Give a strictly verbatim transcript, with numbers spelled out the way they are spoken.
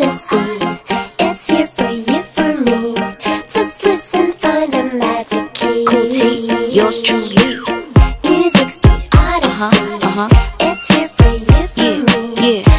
odyssey. It's here for you, for me. Just listen, find the magic key. Cool T, yours truly. Music's the odyssey. Uh-huh, uh-huh. It's here for you, for Yeah, me. yeah.